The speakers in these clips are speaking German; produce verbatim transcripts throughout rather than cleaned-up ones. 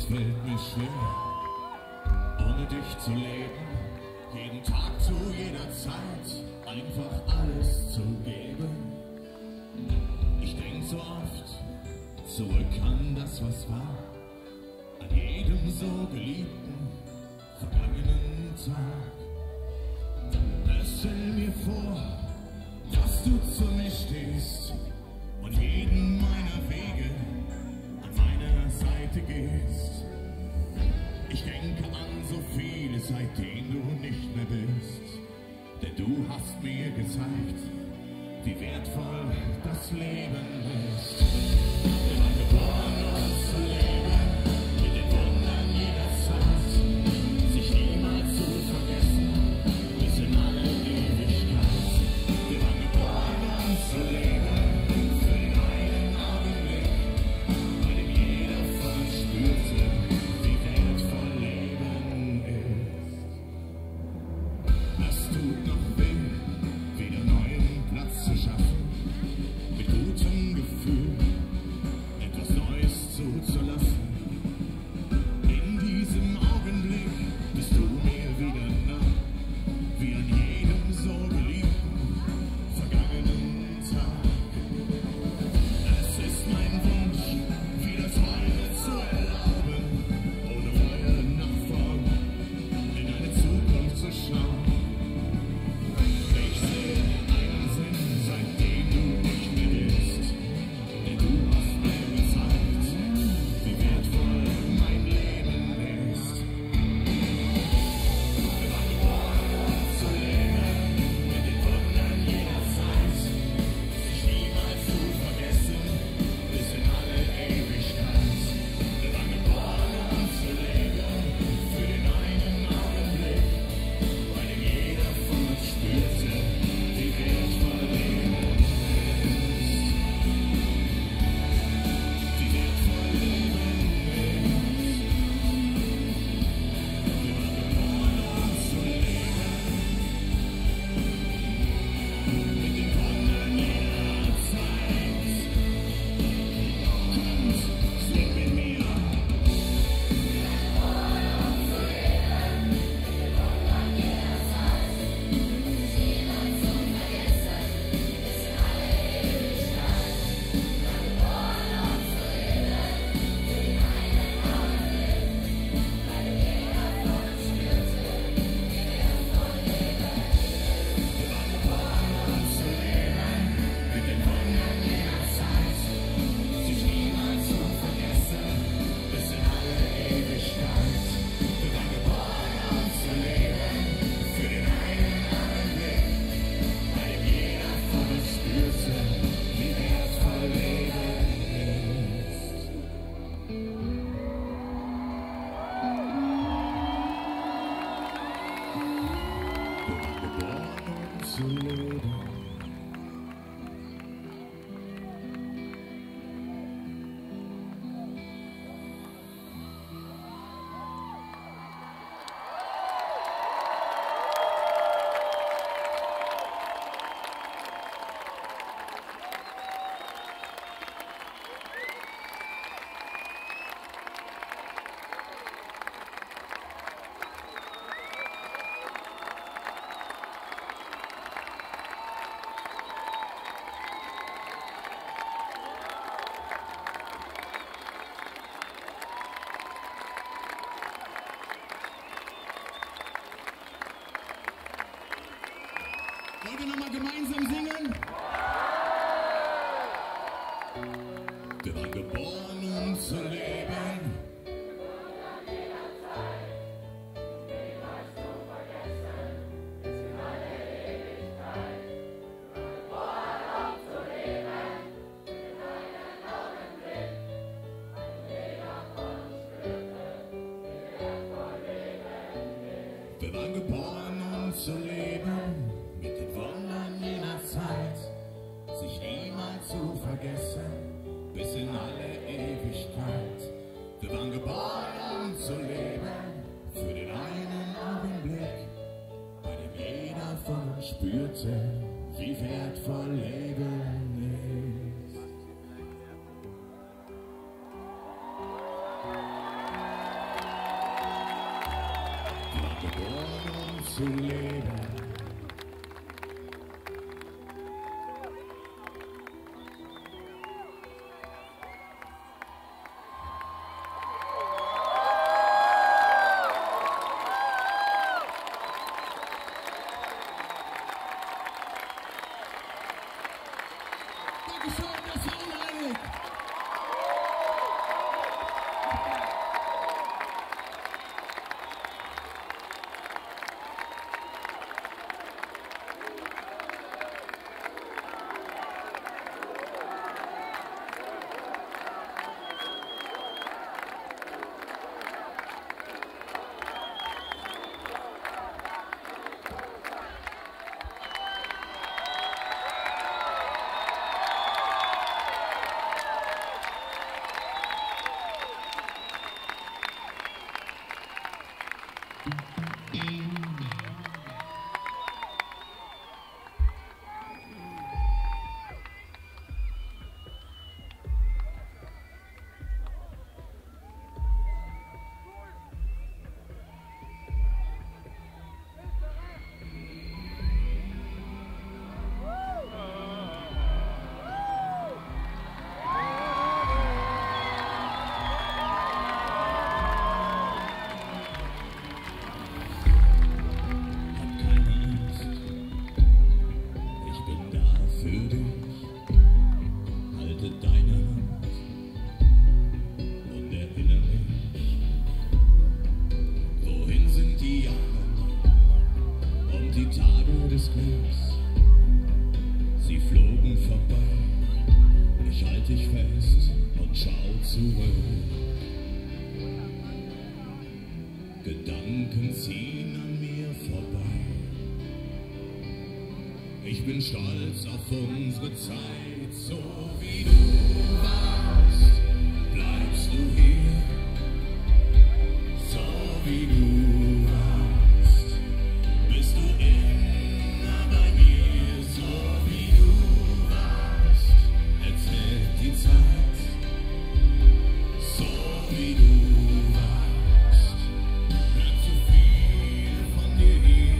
fällt mir schwer, ohne dich zu leben, jeden Tag zu jeder Zeit einfach alles zu geben. Ich denk so oft zurück an das, was war, an jedem so geliebten, vergangenen Tag. Stell mir vor, dass du zu mir stehst und jeden meiner Wege an meiner Seite gehst. Ich denke an so viele, seitdem du nicht mehr bist, denn du hast mir gezeigt, wie wertvoll das Leben ist. Wir waren geboren, um zu leben, mit den Wundern jeder Zeit, sich niemals zu vergessen, bis in alle Ewigkeit. Wir waren geboren, um zu leben, für den einen Augenblick, bei dem jeder von uns spürte, wie wertvoll Leben ist. Das tut noch weh, wieder neuen Platz zu schaffen, mit gutem Gefühl etwas Neues zuzulassen. In diesem Augenblick bist du mir wieder nah, wie an jedem so geliebten, vergangenen Tag. Es ist mein Wunsch, wieder Träume zu erlauben, ohne Reue nach vorn, in eine Zukunft zu schauen. Ich sehe einen Sinn, seitdem du nicht mehr bist, denn du hast mir gezeigt, wie wertvoll mein Leben ist. Wir waren geboren, um zu leben, mit den Wundern jeder Zeit, sich niemals zu vergessen, bis in alle Ewigkeit. Wir waren geboren, um zu leben, für den einen Augenblick, bei dem jeder von uns spürte, wie wertvoll Leben ist. Wie wertvoll Leben ist. Wir waren geboren, um zu leben, mit den Wundern jeder Zeit. Kommt, sing mit mir. Zu leben. Wollt ihr nochmal gemeinsam singen? Wir waren geboren, um zu leben. Wir waren geboren, um zu leben, mit den Wundern jener Zeit, sich niemals zu vergessen, bis in alle Ewigkeit. Wir waren geboren, um zu leben, für den einen Augenblick, bei dem jeder von uns spürte, wie wertvoll Leben ist. zu leben. Dankeschön, das war uneinig. Sie flogen vorbei, ich halte dich fest und schau zurück. Gedanken ziehen an mir vorbei. Ich bin stolz auf unsere Zeit, so wie du warst, bleibst du hier, so wie du warst, bist du immer bei mir, so wie du warst, erzählt die Zeit, so wie du warst, hört zu viel von dir hier.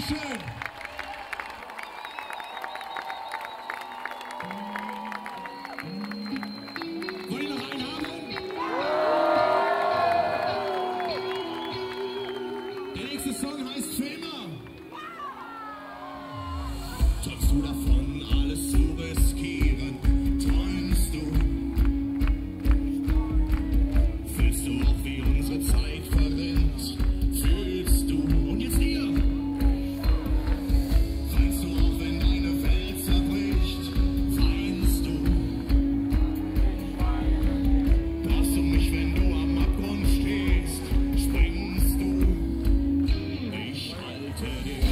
Dankeschön. Wollt ihr noch einen haben? Der nächste Song heißt Für immer. Träumst du davon, alles zu riskieren? Träumst du? Fühlst du auch, wie unsere Zeit verrinnt? Fühlst du? Und jetzt hier. Weinst du auch, wenn deine Welt zerbricht? Weinst du? Brauchst du mich, wenn du am Abgrund stehst? Springst du? Ich halte dich.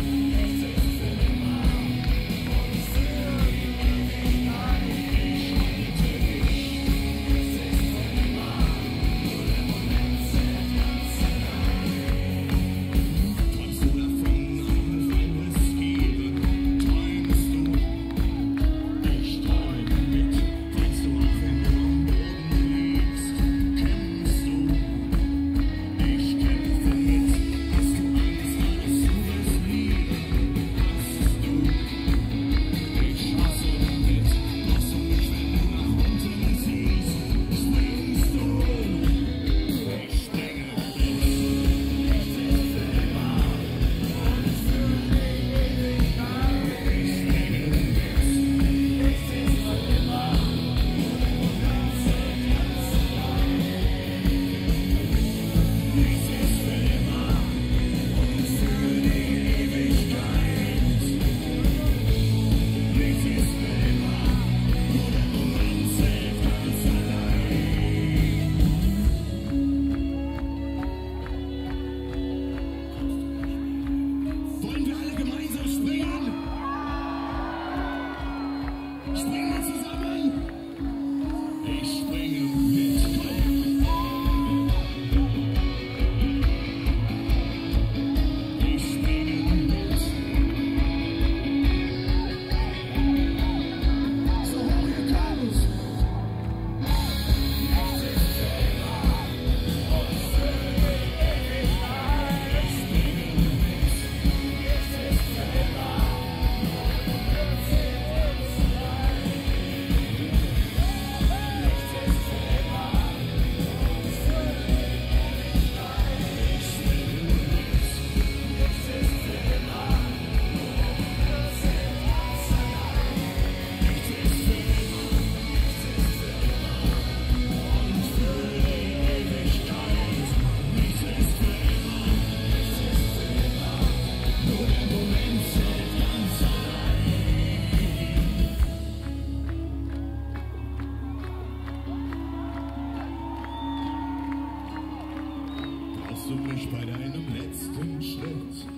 Du mich bei deinem letzten Schritt.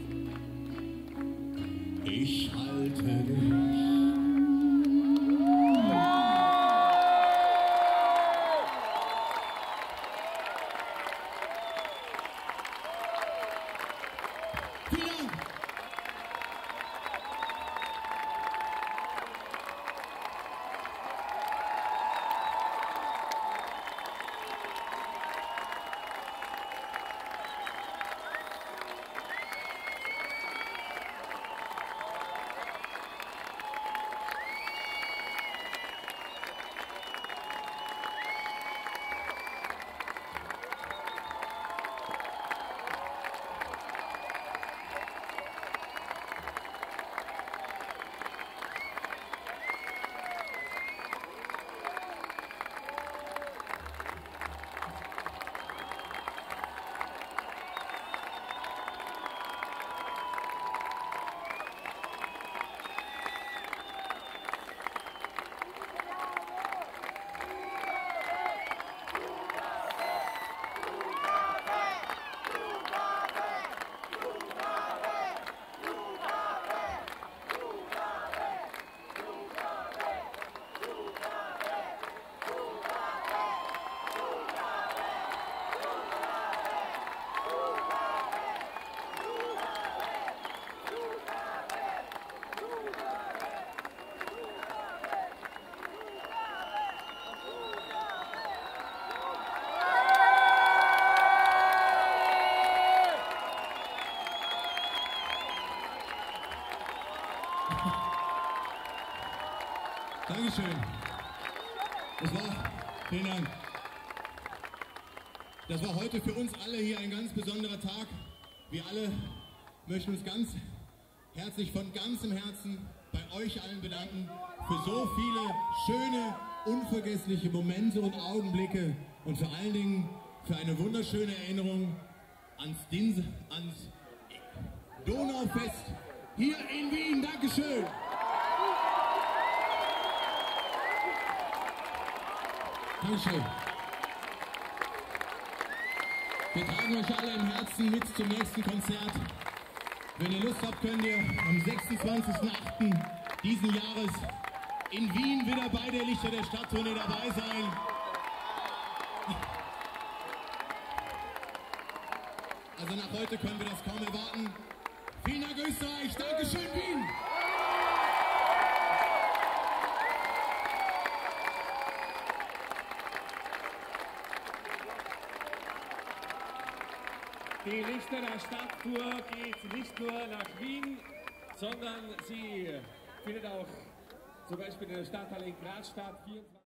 Ich halte dich. Vielen Dank. Dankeschön. Das war, vielen Dank. Das war heute für uns alle hier ein ganz besonderer Tag. Wir alle möchten uns ganz herzlich von ganzem Herzen bei euch allen bedanken für so viele schöne, unvergessliche Momente und Augenblicke und vor allen Dingen für eine wunderschöne Erinnerung ans, Dins ans Donaufest hier in Wien. Dankeschön! Dankeschön. Wir tragen euch alle im Herzen mit zum nächsten Konzert. Wenn ihr Lust habt, könnt ihr am sechsundzwanzigsten achten diesen Jahres in Wien wieder bei der Lichter der Stadt-Tournee dabei sein. Also nach heute können wir das kaum erwarten. Vielen Dank Österreich, Dankeschön Wien! Die Lichter der Stadttour geht nicht nur nach Wien, sondern sie findet auch zum Beispiel in der Stadthalle in Graz statt.